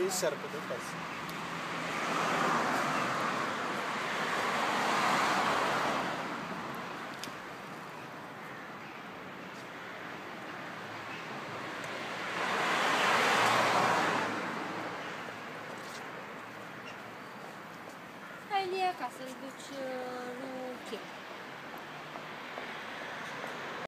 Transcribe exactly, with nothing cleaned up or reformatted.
e șarpă de casă. Hai, Lia, ca să-l duci lui Chip.